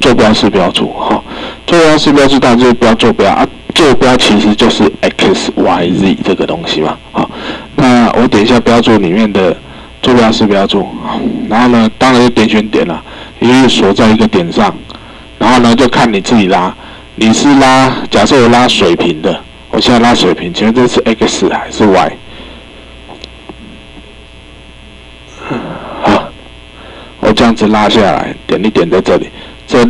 坐标式标注哈。坐标式标注当然就是标坐标啊，坐标其实就是 x y z 这个东西嘛。好，那我点一下标注里面的坐标式标注，然后呢，当然就点选点了，也就是锁在一个点上，然后呢就看你自己拉，你是拉，假设我拉水平的，我现在拉水平，请问这是 x 还是 y？ 好，我这样子拉下来，点一点在这里，这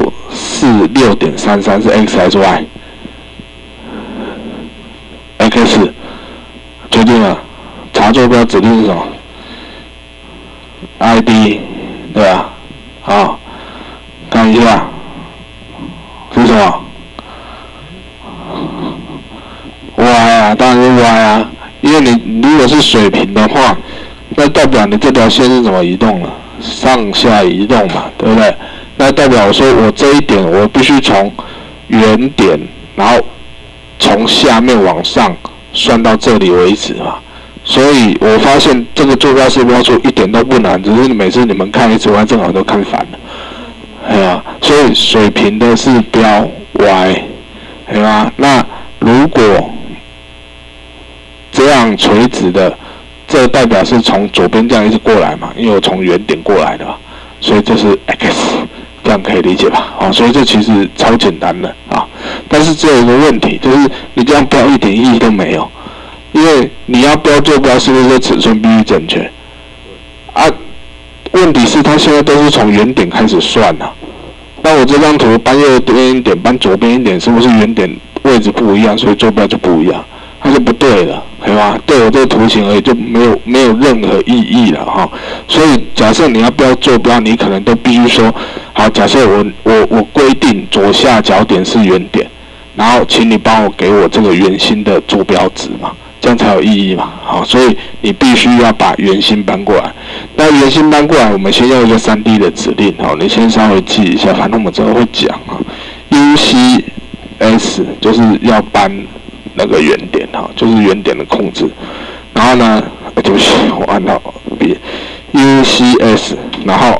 646.33是 x 还是 y？x 决定了，查坐标指令是什么 ？ID 对吧？好，看一下是什么 ？y 啊，当然是 y 啊，因为你如果是水平的话，那代表你这条线是怎么移动了？上下移动嘛，对不对？那代表我说我这一点我必须从原点，然后从下面往上算到这里为止嘛。所以我发现这个坐标式标注一点都不难，只是每次你们看x y正好都看反了，哎呀，所以水平的是标 y， 对吧？那如果这样垂直的，这代表是从左边这样一直过来嘛，因为我从原点过来的嘛，所以这是 x， 这样可以理解吧？啊，所以这其实超简单的啊，但是只有一个问题，就是你这样标一点意义都没有。因为你要标坐标，是不是尺寸必须正确？啊，问题是它现在都是从原点开始算啊。那我这张图搬右边一点，搬左边一点，是不是原点位置不一样，所以坐标就不一样？它就不对了，对吧？对我这个图形而言就没有任何意义了哈。所以假设你要标坐标，你可能都必须说，好，假设我规定左下角点是原点，然后请你帮我给我这个圆心的坐标值嘛。这样才有意义嘛，好，所以你必须要把圆心搬过来。那圆心搬过来，我们先用一个3D 的指令，好，你先稍微记一下，反正我们之后会讲啊。UCS 就是要搬那个原点，哈，就是原点的控制。然后呢，对不起，我按到 B UCS， 然后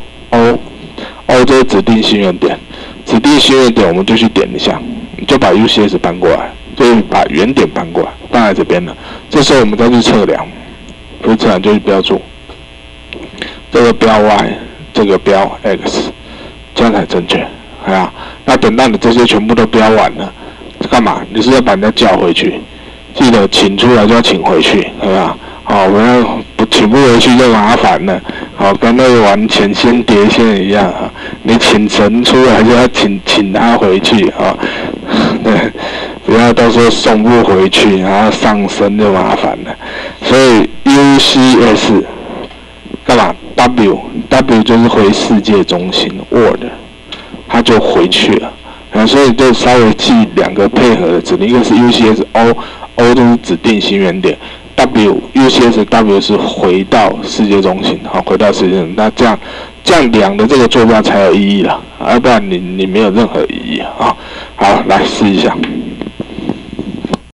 O 就是指定新原点，指定新原点我们就去点一下，你就把 UCS 搬过来。所以把原点搬过来，搬来这边了。这时候我们再去测量，不是测量就是标注，这个标 y， 这个标 x， 这样才正确。啊，那等到你这些全部都标完了，干嘛？你是要把人家叫回去，记得请出来就要请回去，对吧？好，我们要不请不回去就麻烦了。好，跟那个玩钱仙碟仙一样啊，你请神出来就要请他回去啊，对。不要到时候送不回去，然后上升就麻烦了。所以 UCS 干嘛 ？W 就是回世界中心 ，Word 它就回去了。所以就稍微记2个配合的指令，一个是 UCS O 就是指定新原点 ，UCS W 是回到世界中心，好，回到世界中心。那这样量的这个坐标才有意义了，要不然你没有任何意义啊。好，来试一下。